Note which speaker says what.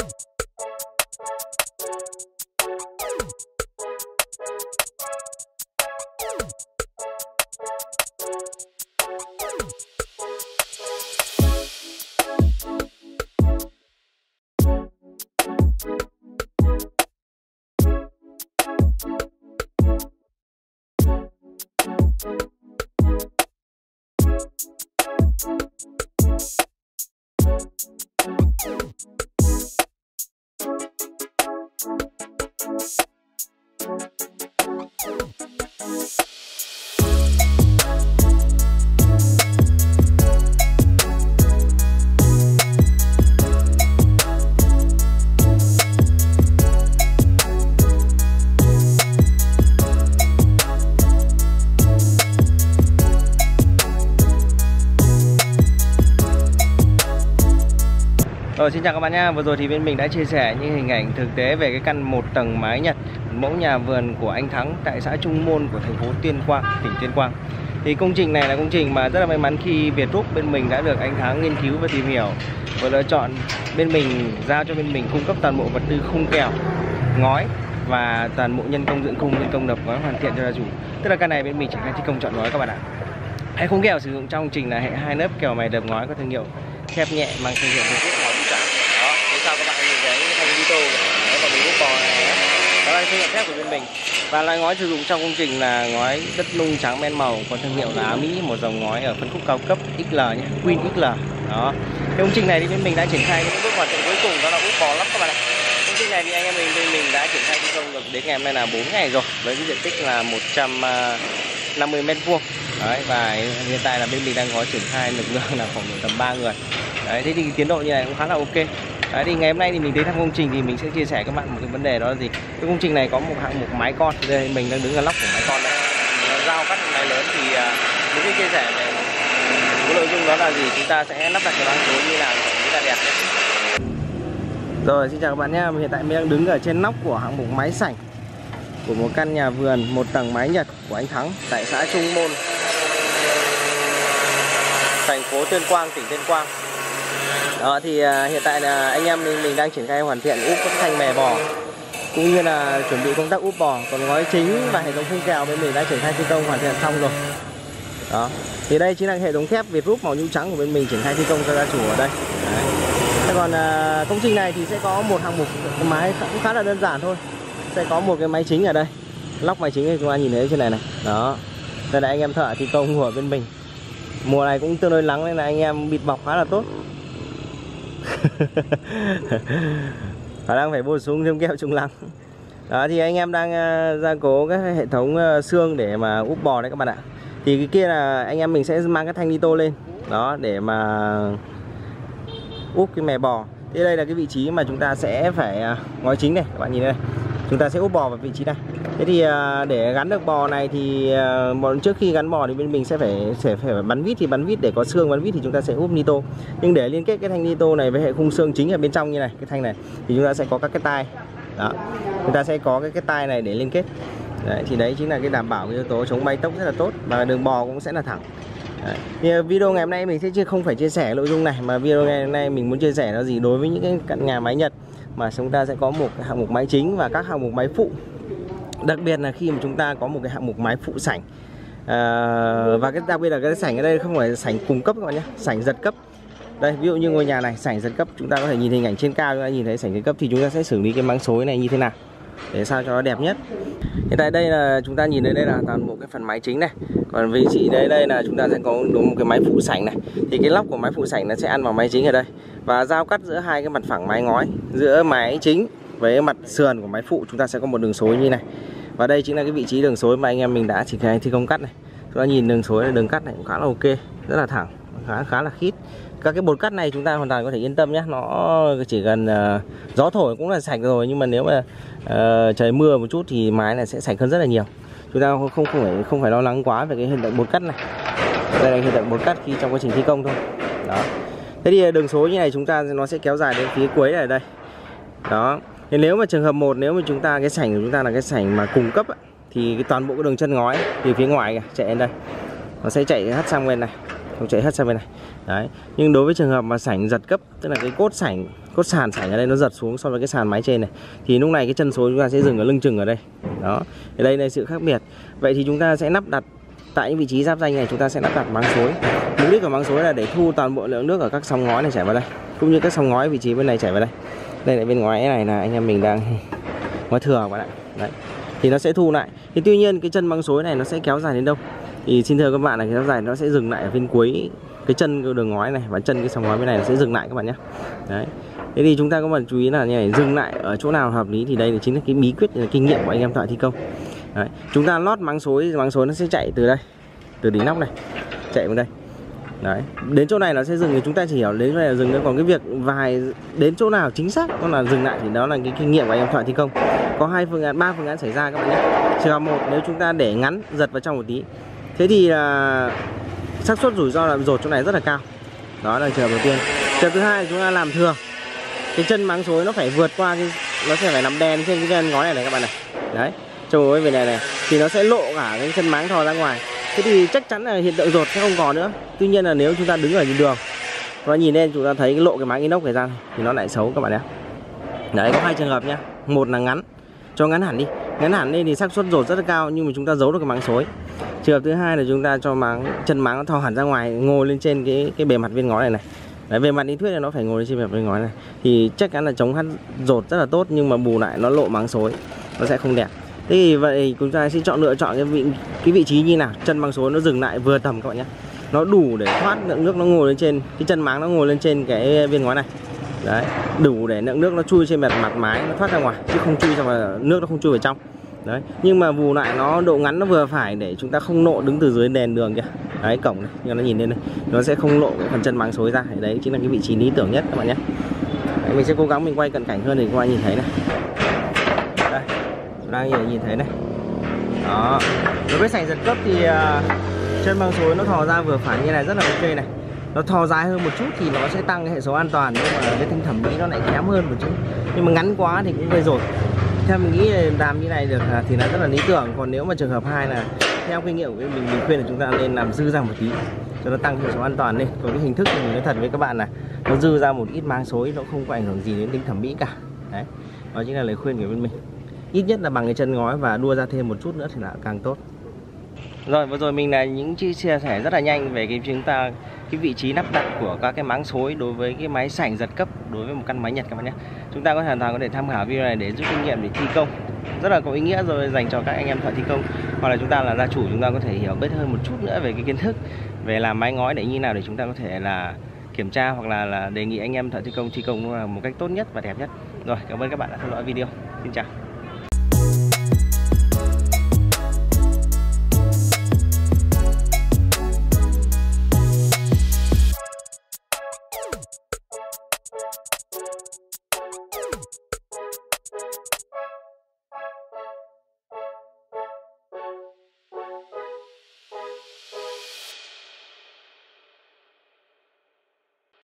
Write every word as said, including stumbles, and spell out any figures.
Speaker 1: Rồi, xin chào các bạn nha. Vừa rồi thì bên mình đã chia sẻ những hình ảnh thực tế về cái căn một tầng mái Nhật, mẫu nhà vườn của anh Thắng tại xã Trung Môn của thành phố Tuyên Quang, tỉnh Tuyên Quang. Thì công trình này là công trình mà rất là may mắn khi Việt Group bên mình đã được anh Thắng nghiên cứu và tìm hiểu và lựa chọn bên mình, giao cho bên mình cung cấp toàn bộ vật tư khung kèo, ngói và toàn bộ nhân công dựng khung, nhân công đập ngói hoàn thiện cho gia chủ. Tức là căn này bên mình triển khai thi công chọn ngói các bạn ạ. Hay khung kèo sử dụng trong công trình là hệ hai lớp kèo mài đập ngói có thương hiệu thép nhẹ mang thương hiệu Việt Group ngói Vũ Trắng. Đó, phía sau các bạn nhìn thấy thanh Vito và mình úp bò này đó. Đó là thương hiệu thép của bên mình. Và loại ngói sử dụng trong công trình là ngói đất nung trắng men màu, có thương hiệu là Á Mỹ, một dòng ngói ở phân khúc cao cấp ích lờ nhé, Queen ích lờ. Đó. Cái công trình này thì bên mình đã triển khai những bước hoàn thiện cuối cùng, đó là úp bò lắp các bạn ạ. Công trình này thì anh em mình bên mình đã triển khai thi công được đến ngày hôm nay là bốn ngày rồi, với cái diện tích là một trăm năm mươi mét vuông. Đấy, và hiện tại là bên mình đang có triển khai lực lượng là khoảng tầm ba người. Đấy, thế thì tiến độ như này cũng khá là ok. Đấy, thì ngày hôm nay thì mình tới thăm công trình thì mình sẽ chia sẻ các bạn một cái vấn đề, đó là gì? Cái công trình này có một hạng mục mái con. Đây mình đang đứng ở lóc của mái con đây. Dao cắt mái lớn thì uh, mình sẽ chia sẻ về cái nội dung đó là gì? Chúng ta sẽ lắp đặt cái băng số như nào rất là đẹp. Rồi, xin chào các bạn nhé. Hiện tại mình đang đứng ở trên nóc của hạng mục mái sảnh của một căn nhà vườn một tầng mái Nhật của anh Thắng tại xã Trung Môn, thành phố Tuyên Quang, tỉnh Tuyên Quang. Đó thì uh, hiện tại là anh em mình, mình đang triển khai hoàn thiện úp các thanh mè bò cũng như là chuẩn bị công tác úp bò, còn ngói chính và hệ thống khung kèo bên mình đã triển khai thi công hoàn thiện xong rồi. Đó thì đây chính là hệ thống thép Việt Group màu nhũ trắng của bên mình triển khai thi công cho gia chủ ở đây. Đấy. Thế còn uh, công trình này thì sẽ có một hạng mục mái cũng khá là đơn giản thôi. Sẽ có một cái máy chính ở đây, lóc máy chính thì chúng ta nhìn thấy trên này này. Đó, đây là anh em thợ thi công của bên mình. Mùa này cũng tương đối nắng nên là anh em bịt bọc khá là tốt. Khả năng phải bổ sung thêm keo chống nắng. Đó thì anh em đang uh, gia cố các hệ thống uh, xương để mà úp bò đấy các bạn ạ. Thì cái kia là anh em mình sẽ mang cái thanh nito lên đó để mà úp cái mè bò. Thế đây là cái vị trí mà chúng ta sẽ phải uh, ngói chính này, các bạn nhìn đây. Chúng ta sẽ úp bò vào vị trí này. Thế thì uh, để gắn được bò này thì uh, trước khi gắn bò thì bên mình sẽ phải sẽ phải bắn vít, thì bắn vít để có xương bắn vít thì chúng ta sẽ úp nito. Nhưng để liên kết cái thanh nito này với hệ khung xương chính ở bên trong như này, cái thanh này thì chúng ta sẽ có các cái tai. Đó. Chúng ta sẽ có cái cái tai này để liên kết. Đấy, thì đấy chính là cái đảm bảo cái yếu tố chống bay tốc rất là tốt, và đường bò cũng sẽ là thẳng. Đấy. Thì video ngày hôm nay mình sẽ chưa không phải chia sẻ nội dung này, mà video ngày hôm nay mình muốn chia sẻ là gì, đối với những cái căn nhà máy Nhật mà chúng ta sẽ có một cái hạng mục máy chính và các hạng mục máy phụ. Đặc biệt là khi mà chúng ta có một cái hạng mục máy phụ sảnh, à, và cái đặc biệt là cái sảnh ở đây không phải sảnh cung cấp các bạn nhé, sảnh giật cấp. Đây, ví dụ như ngôi nhà này sảnh giật cấp, chúng ta có thể nhìn hình ảnh trên cao, chúng ta nhìn thấy sảnh giật cấp thì chúng ta sẽ xử lý cái máng xối này như thế nào để sao cho nó đẹp nhất. Hiện tại đây là chúng ta nhìn thấy đây là toàn bộ cái phần máy chính này, còn vị trí đây đây là chúng ta sẽ có đúng một cái máy phụ sảnh này. Thì cái lóc của máy phụ sảnh nó sẽ ăn vào máy chính ở đây, và giao cắt giữa hai cái mặt phẳng mái ngói, giữa máy chính với mặt sườn của máy phụ chúng ta sẽ có một đường xối như này. Và đây chính là cái vị trí đường xối mà anh em mình đã triển khai thi công cắt này. Chúng ta nhìn đường xối này, đường cắt này cũng khá là ok, rất là thẳng, khá khá là khít. Các cái bột cắt này chúng ta hoàn toàn có thể yên tâm nhé, nó chỉ cần uh, gió thổi cũng là sạch rồi, nhưng mà nếu mà uh, trời mưa một chút thì mái này sẽ sạch hơn rất là nhiều. Chúng ta không không phải không phải lo lắng quá về cái hiện tượng bột cắt này. Đây là hiện tượng bột cắt khi trong quá trình thi công thôi. Đó. Thế thì đường xối như này chúng ta nó sẽ kéo dài đến phía cuối này ở đây. Đó. Thì nếu mà trường hợp một, nếu mà chúng ta cái sảnh của chúng ta là cái sảnh mà cung cấp thì cái toàn bộ cái đường chân ngói từ phía ngoài kìa, chạy đến đây nó sẽ chạy hất sang bên này, không chạy hất sang bên này. Đấy. Nhưng đối với trường hợp mà sảnh giật cấp, tức là cái cốt sảnh, cốt sàn sảnh ở đây nó giật xuống so với cái sàn máy trên này, thì lúc này cái chân xối chúng ta sẽ dừng ở lưng chừng ở đây. Đó, ở đây là sự khác biệt. Vậy thì chúng ta sẽ lắp đặt tại những vị trí giáp ranh này, chúng ta sẽ lắp đặt máng xối. Mục đích của máng xối là để thu toàn bộ lượng nước ở các sóng ngói này chảy vào đây, cũng như các sóng ngói vị trí bên này chảy vào đây. Đây là bên ngoài này là anh em mình đang ngói thừa các bạn ạ. Đấy, thì nó sẽ thu lại. Thì tuy nhiên cái chân máng xối này nó sẽ kéo dài đến đâu? Thì xin thưa các bạn là cái kéo dài nó sẽ dừng lại ở bên cuối cái chân cái đường ngói này, và chân cái sóng ngói bên này nó sẽ dừng lại các bạn nhé. Đấy. Thế thì chúng ta có một chú ý là như này, dừng lại ở chỗ nào hợp lý thì đây là chính là cái bí quyết, là kinh nghiệm của anh em thợ thi công. Đấy. Chúng ta lót máng xối, máng xối nó sẽ chạy từ đây, từ đỉnh nóc này chạy vào đây. Đấy, đến chỗ này nó sẽ dừng thì chúng ta chỉ hiểu đến chỗ này là dừng nữa. Còn cái việc vài đến chỗ nào chính xác nó là dừng lại thì đó là cái kinh nghiệm của anh em thợ thi công. Có hai phương án, ba phương án xảy ra các bạn nhé. Trường hợp một, nếu chúng ta để ngắn giật vào trong một tí, thế thì là xác suất rủi ro là dột chỗ này rất là cao. Đó là trường hợp đầu tiên. Trường hợp thứ hai là chúng ta làm thừa, cái chân máng xối nó phải vượt qua cái, nó sẽ phải nằm đen trên cái chân ngói này này các bạn này. Đấy, trôi với về này này thì nó sẽ lộ cả cái chân máng thò ra ngoài. Thế thì chắc chắn là hiện tượng dột sẽ không còn nữa. Tuy nhiên là nếu chúng ta đứng ở trên đường và nhìn lên chúng ta thấy cái lộ cái máng inox này ra thì nó lại xấu các bạn nhé. Đấy, có hai trường hợp nhá. Một là ngắn, cho ngắn hẳn đi, ngắn hẳn đi thì xác suất dột rất là cao nhưng mà chúng ta giấu được cái máng xối. Trường hợp thứ hai là chúng ta cho máng chân máng nó thò hẳn ra ngoài, ngồi lên trên cái cái bề mặt viên ngói này này. Đấy, về mặt lý thuyết là nó phải ngồi lên trên bề mặt viên ngói này thì chắc chắn là chống hắt dột rất là tốt, nhưng mà bù lại nó lộ máng xối nó sẽ không đẹp. Thế thì vậy chúng ta sẽ chọn lựa chọn cái vị cái vị trí như nào, chân máng xối nó dừng lại vừa tầm các bạn nhé, nó đủ để thoát lượng nước, nó ngồi lên trên cái chân máng, nó ngồi lên trên cái viên ngói này. Đấy, đủ để lượng nước nó chui trên mặt mặt mái, nó thoát ra ngoài chứ không chui ra vào, nước nó không chui vào trong. Đấy, nhưng mà bù lại nó độ ngắn nó vừa phải để chúng ta không lộ đứng từ dưới đèn đường kìa. Đấy, cổng này, nhưng nó nhìn lên đây, nó sẽ không lộ cái phần chân máng xối ra. Đấy chính là cái vị trí lý tưởng nhất các bạn nhé. Đấy, mình sẽ cố gắng mình quay cận cảnh hơn để các bạn nhìn thấy này. Đây, đang nhìn thấy này. Đó, đối với sảnh giật cấp thì uh, chân máng xối nó thò ra vừa phải như này rất là ok này. Nó thò dài hơn một chút thì nó sẽ tăng cái hệ số an toàn, nhưng mà cái tính thẩm mỹ nó lại kém hơn một chút. Nhưng mà ngắn quá thì cũng gây rồi. Theo mình nghĩ làm như này được thì là rất là lý tưởng. Còn nếu mà trường hợp hai là theo kinh nghiệm của mình, mình khuyên là chúng ta nên làm dư ra một tí cho nó tăng hệ số an toàn lên. Còn cái hình thức thì mình nói thật với các bạn là nó dư ra một ít máng xối nó không có ảnh hưởng gì đến tính thẩm mỹ cả. Đấy, đó chính là lời khuyên của bên mình. Ít nhất là bằng cái chân ngói và đua ra thêm một chút nữa thì là càng tốt. Rồi, vừa rồi mình là những chia sẻ rất là nhanh về cái chúng ta cái vị trí lắp đặt của các cái máng xối đối với cái máy sảnh giật cấp đối với một căn máy Nhật các bạn nhé. Chúng ta có hoàn toàn có thể tham khảo video này để rút kinh nghiệm để thi công, rất là có ý nghĩa rồi dành cho các anh em thợ thi công, hoặc là chúng ta là gia chủ, chúng ta có thể hiểu biết hơn một chút nữa về cái kiến thức về làm mái ngói để như nào để chúng ta có thể là kiểm tra hoặc là, là đề nghị anh em thợ thi công thi công một cách tốt nhất và đẹp nhất. Rồi, cảm ơn các bạn đã theo dõi video. Xin chào.